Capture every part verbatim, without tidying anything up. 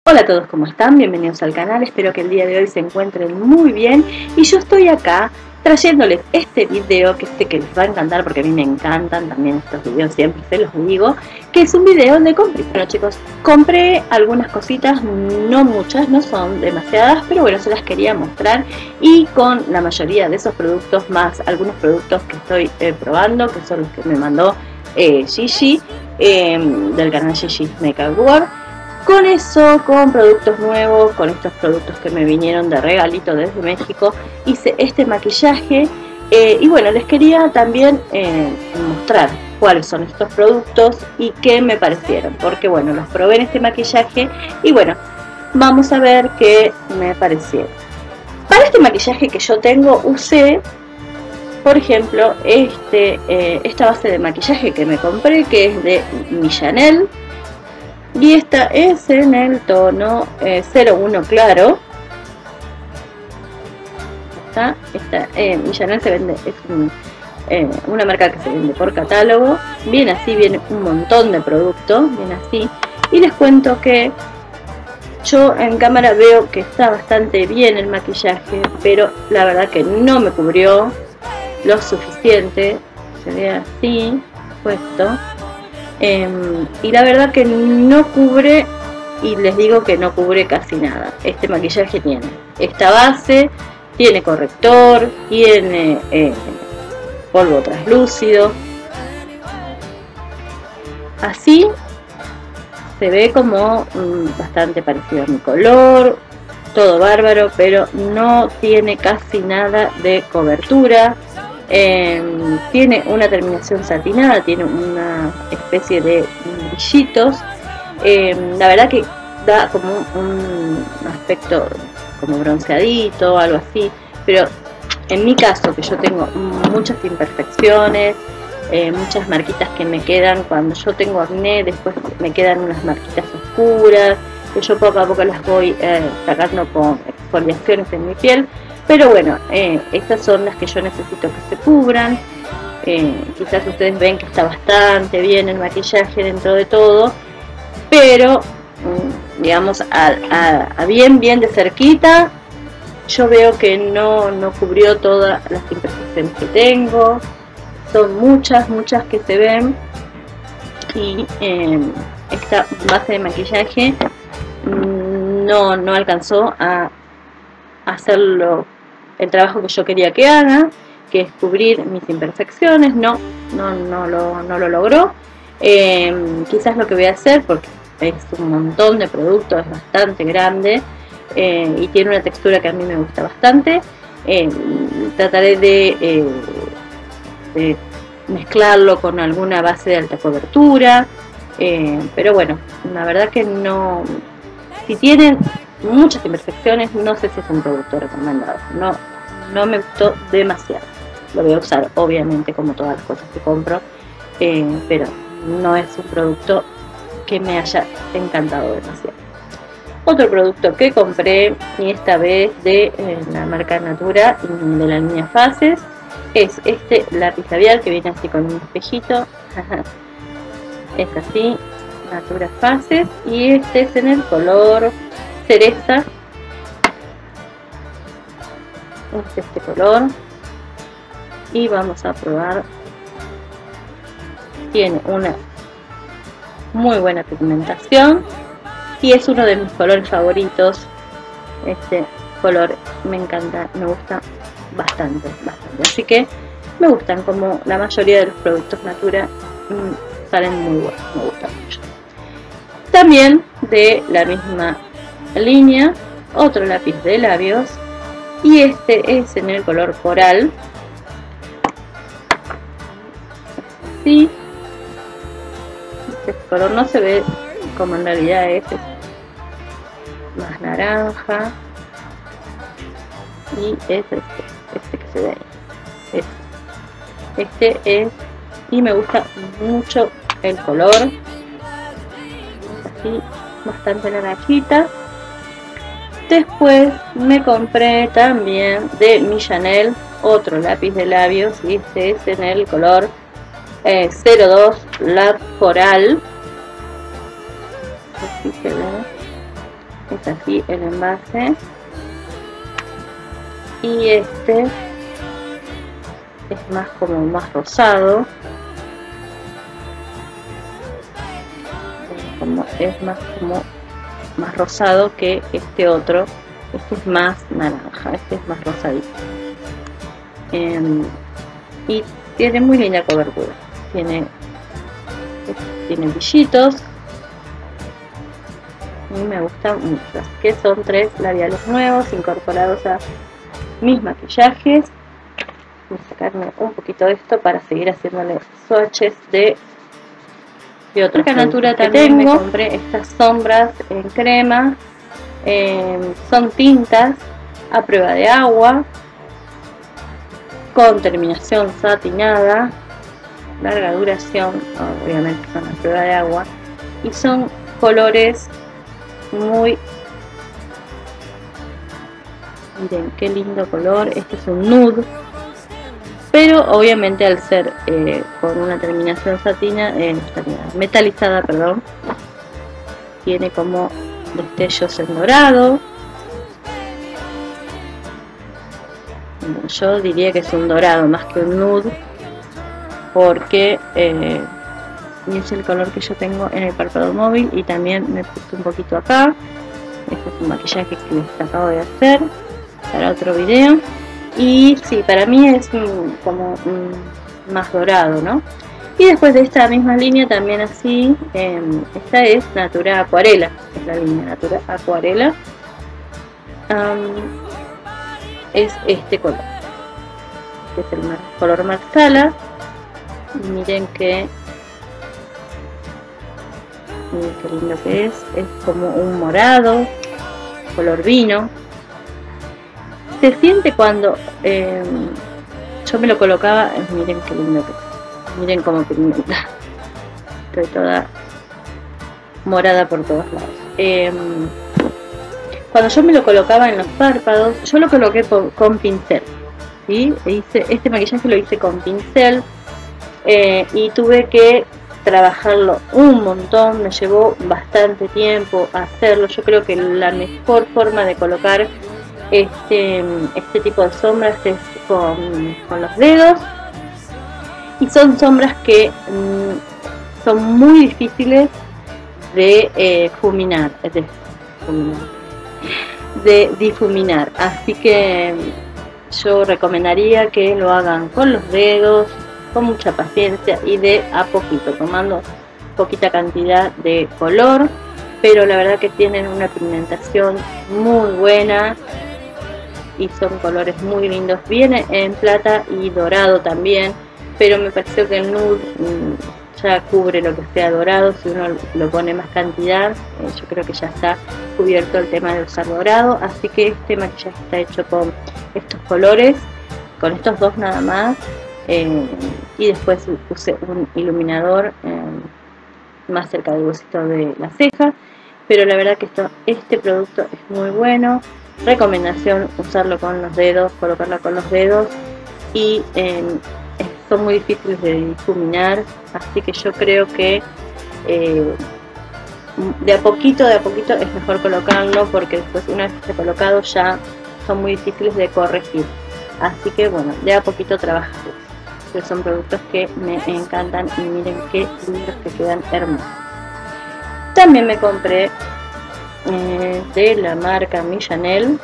Hola a todos, ¿cómo están? Bienvenidos al canal, espero que el día de hoy se encuentren muy bien y yo estoy acá trayéndoles este video que sé que les va a encantar porque a mí me encantan también estos videos, siempre se los digo, que es un video de compra. Bueno chicos, compré algunas cositas, no muchas, no son demasiadas, pero bueno, se las quería mostrar y con la mayoría de esos productos más algunos productos que estoy eh, probando, que son los que me mandó eh, Gigi, eh, del canal Gigi Makeup World. Con eso, con productos nuevos, con estos productos que me vinieron de regalito desde México, hice este maquillaje eh, y bueno, les quería también eh, mostrar cuáles son estos productos y qué me parecieron, porque bueno, los probé en este maquillaje y bueno, vamos a ver qué me parecieron. Para este maquillaje que yo tengo usé, por ejemplo, este, eh, esta base de maquillaje que me compré, que es de Millanel. Y esta es en el tono eh, cero uno claro. Esta, esta eh, Millanel se vende, es un, eh, una marca que se vende por catálogo. Viene así, viene un montón de productos, viene así. Y les cuento que yo en cámara veo que está bastante bien el maquillaje, pero la verdad que no me cubrió lo suficiente. Se ve así, puesto. Eh, y la verdad que no cubre, y les digo que no cubre casi nada. Este maquillaje tiene esta base, tiene corrector, tiene eh, polvo translúcido. Así se ve como mm, bastante parecido a mi color, todo bárbaro, pero no tiene casi nada de cobertura. Eh, tiene una terminación satinada, tiene una especie de brillitos. Eh, la verdad que da como un aspecto como bronceadito, algo así, pero en mi caso, que yo tengo muchas imperfecciones, eh, muchas marquitas que me quedan cuando yo tengo acné, después me quedan unas marquitas oscuras que yo poco a poco las voy eh, sacando con exfoliaciones en mi piel. Pero bueno, eh, estas son las que yo necesito que se cubran. Eh, quizás ustedes ven que está bastante bien el maquillaje dentro de todo, pero mm, digamos a, a, a bien bien de cerquita yo veo que no, no cubrió todas las imperfecciones que tengo. Son muchas, muchas que se ven, y eh, esta base de maquillaje mm, no, no alcanzó a hacerlo el trabajo que yo quería que haga, que es cubrir mis imperfecciones. No, no, no, lo, no lo logró. Eh, quizás lo que voy a hacer, porque es un montón de productos, es bastante grande eh, y tiene una textura que a mí me gusta bastante, eh, trataré de, eh, de mezclarlo con alguna base de alta cobertura, eh, pero bueno, la verdad que no, si tienen muchas imperfecciones, no sé si es un producto recomendado. No, no me gustó demasiado. Lo voy a usar obviamente como todas las cosas que compro, eh, pero no es un producto que me haya encantado demasiado. Otro producto que compré, y esta vez de eh, la marca Natura, de la línea Faces, es este lápiz labial que viene así con un espejito. Es así, Natura Faces, y este es en el color cereza. Es este color, y vamos a probar. Tiene una muy buena pigmentación y es uno de mis colores favoritos. Este color me encanta, me gusta bastante, bastante. Así que me gustan, como la mayoría de los productos Natura, mmm, salen muy buenos, me gustan mucho. También de la misma línea, otro lápiz de labios, y este es en el color coral. Así, este color no se ve como en realidad es, es más naranja, y es este, este que se ve ahí. Este, este es, y me gusta mucho el color, así, bastante naranjita. Después me compré también de Millanel otro lápiz de labios, y este es en el color eh, cero dos Lab Coral. Así se ve. es así el envase. Y este es más como más rosado, como, es más como más rosado que este otro. Este es más naranja, este es más rosadito. Eh, y tiene muy linda cobertura. Tiene, tiene brillitos. Y me gustan mucho. Así que son tres labiales nuevos incorporados a mis maquillajes. Voy a sacarme un poquito de esto para seguir haciéndole swatches de, de otros Natura. También tengo. Me compré estas sombras en crema. Eh, son tintas a prueba de agua con terminación satinada, larga duración, obviamente son a prueba de agua, y son colores muy, miren qué lindo color. Este es un nude, pero obviamente al ser eh, con una terminación satina, eh, metalizada, perdón, tiene como destellos en dorado. Yo diría que es un dorado más que un nude, porque eh, es el color que yo tengo en el párpado móvil, y también me puse un poquito acá. Este es un maquillaje que les acabo de hacer para otro video, y sí, para mí es un, como un más dorado, ¿no? Y después de esta misma línea también así, eh, esta es Natura Acuarela, es la línea Natura Acuarela. Um, es este color, que es el mar, color Marsala. Miren que, miren qué lindo que es, es como un morado, color vino. Se siente cuando eh, yo me lo colocaba, miren qué lindo que es. Miren cómo pigmenta. Estoy toda morada por todos lados. Eh, cuando yo me lo colocaba en los párpados, yo lo coloqué con, con pincel, ¿sí? Hice, este maquillaje lo hice con pincel, eh, y tuve que trabajarlo un montón. Me llevó bastante tiempo hacerlo. Yo creo que la mejor forma de colocar este, este tipo de sombras es con, con los dedos. Y son sombras que mmm, son muy difíciles de eh, fuminar, de, fuminar, de difuminar. Así que yo recomendaría que lo hagan con los dedos, con mucha paciencia y de a poquito, tomando poquita cantidad de color. Pero la verdad que tienen una pigmentación muy buena y son colores muy lindos. Viene en plata y dorado también, pero me pareció que el nude mmm, ya cubre lo que sea dorado. Si uno lo pone más cantidad, eh, yo creo que ya está cubierto el tema de usar dorado. Así que este maquillaje está hecho con estos colores, con estos dos nada más, eh, y después puse un iluminador eh, más cerca del huesito de la ceja. Pero la verdad que esto, este producto es muy bueno. Recomendación usarlo con los dedos, colocarlo con los dedos, y eh, son muy difíciles de difuminar, así que yo creo que eh, de a poquito, de a poquito es mejor colocarlo, porque después una vez que esté colocado ya son muy difíciles de corregir. Así que bueno, de a poquito trabajarlos. Pero son productos que me encantan y miren qué lindos que quedan, hermosos. También me compré eh, de la marca Millanel.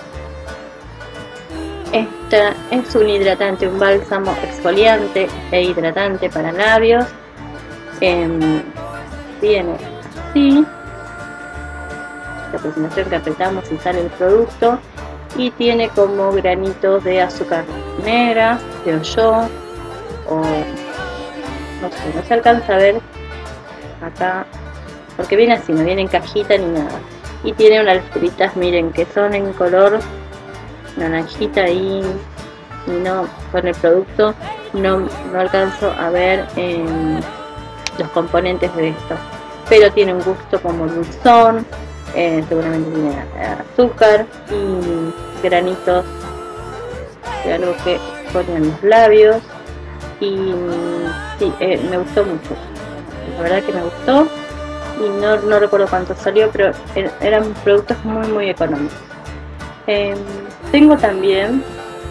Esta es un hidratante, un bálsamo exfoliante e hidratante para labios. Eh, viene así. La presentación que apretamos y sale el producto. Y tiene como granitos de azúcar negra, creo yo. O no sé, no se alcanza a ver acá. Porque viene así, no viene en cajita ni nada. Y tiene unas letritas, miren, que son en color naranjita, y, y no, con el producto no, no alcanzo a ver eh, los componentes de esto, pero tiene un gusto como dulzón, eh, seguramente tiene azúcar y granitos de algo que ponen en los labios. Y sí, eh, me gustó mucho, la verdad que me gustó. y no, no recuerdo cuánto salió, pero er, eran productos muy muy económicos. Eh, tengo también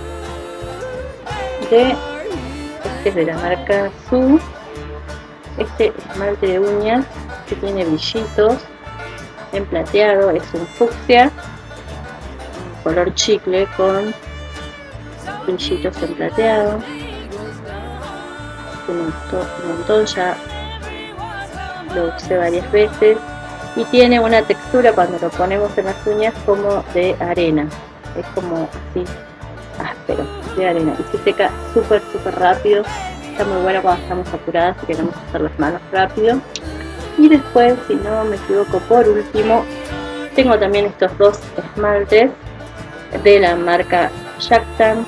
de este es de la marca Su, este esmalte de uñas que tiene brillitos en plateado, es un fucsia, un color chicle con brillitos en plateado. Me gustó un montón, ya lo usé varias veces y tiene una textura cuando lo ponemos en las uñas como de arena, es como así áspero, de arena, y se seca súper súper rápido. Está muy bueno cuando estamos apuradas y queremos hacer las manos rápido. Y después, si no me equivoco, por último tengo también estos dos esmaltes de la marca Jactance.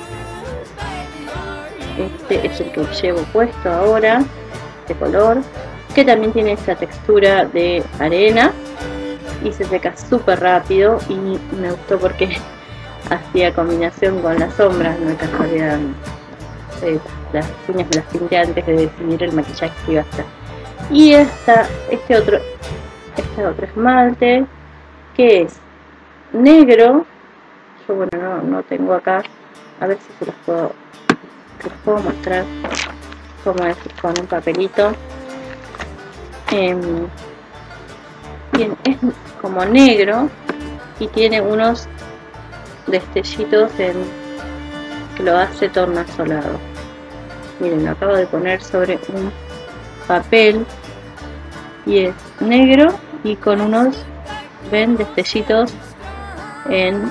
Este es el que llevo puesto ahora, de color, que también tiene esta textura de arena y se seca súper rápido, y me gustó porque hacía combinación con las sombras, no hay casualidad. Eh, las uñas me las pinté antes de decidir el maquillaje que iba a hacer. Y esta, este otro este otro esmalte que es negro, yo bueno no, no tengo acá, a ver si se los puedo les puedo mostrar cómo es con un papelito. Eh, bien, es como negro y tiene unos destellitos en, que lo hace tornasolado. Miren, lo acabo de poner sobre un papel y es negro y con unos, ven, destellitos en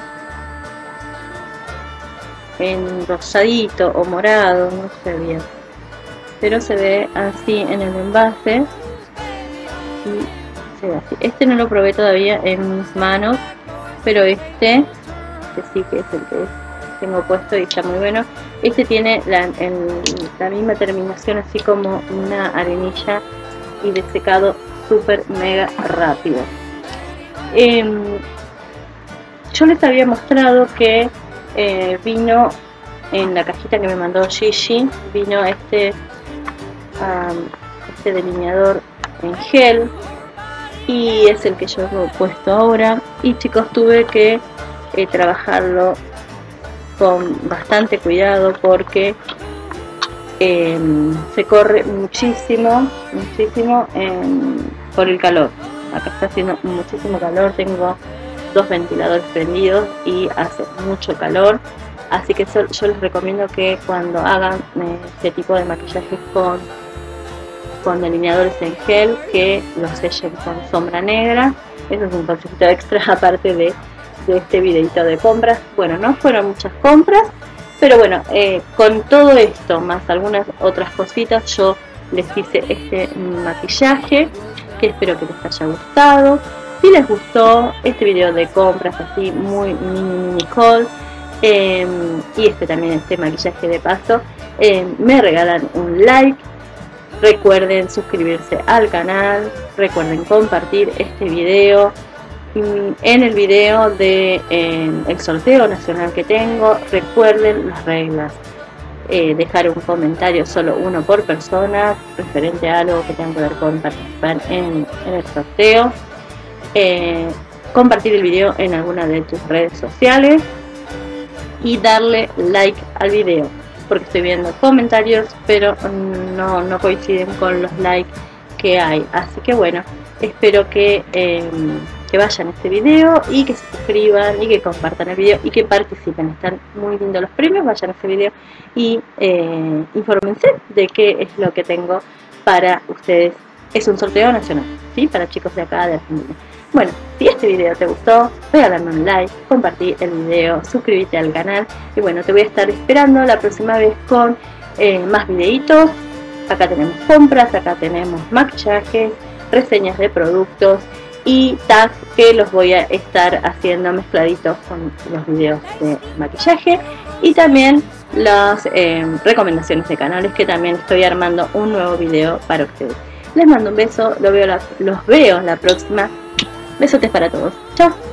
en rosadito o morado, no sé bien, pero se ve así en el envase y se ve así. Este no lo probé todavía en mis manos, pero este, que sí que es el que tengo puesto y está muy bueno. Este tiene la, en, la misma terminación, así como una arenilla, y de secado súper mega rápido. Eh, yo les había mostrado que Eh, vino en la cajita que me mandó Gigi, vino este um, este delineador en gel, y es el que yo he puesto ahora. Y chicos, tuve que eh, trabajarlo con bastante cuidado porque eh, se corre muchísimo muchísimo en, por el calor. Acá está haciendo muchísimo calor, tengo dos ventiladores prendidos y hace mucho calor, así que so, yo les recomiendo que cuando hagan eh, este tipo de maquillajes con, con delineadores en gel, que los sellen con sombra negra. Eso es un consejito extra aparte de, de este videito de compras. Bueno, no fueron muchas compras, pero bueno, eh, con todo esto más algunas otras cositas, yo les hice este maquillaje que espero que les haya gustado. Si les gustó este video de compras así muy mini mini haul, eh, y este también, este maquillaje de paso, eh, me regalan un like. Recuerden suscribirse al canal, recuerden compartir este video. En el video de eh, el sorteo nacional que tengo, recuerden las reglas. Eh, dejar un comentario, solo uno por persona, referente a algo que tenga que ver con participar en, en el sorteo. Eh, compartir el video en alguna de tus redes sociales y darle like al video, porque estoy viendo comentarios pero no, no coinciden con los likes que hay. Así que bueno, espero que, eh, que vayan a este video y que se suscriban y que compartan el video y que participen. Están muy lindos los premios, vayan a este video y eh, infórmense de qué es lo que tengo para ustedes. Es un sorteo nacional, ¿sí? Para chicos de acá de Argentina. Bueno, si este video te gustó, regálame un like, compartí el video, suscríbete al canal. Y bueno, te voy a estar esperando la próxima vez con eh, más videitos. Acá tenemos compras, acá tenemos maquillajes, reseñas de productos y tags que los voy a estar haciendo mezcladitos con los videos de maquillaje. Y también las eh, recomendaciones de canales, que también estoy armando un nuevo video para ustedes. Les mando un beso, los veo la, los veo la próxima. Besotes para todos. Chao.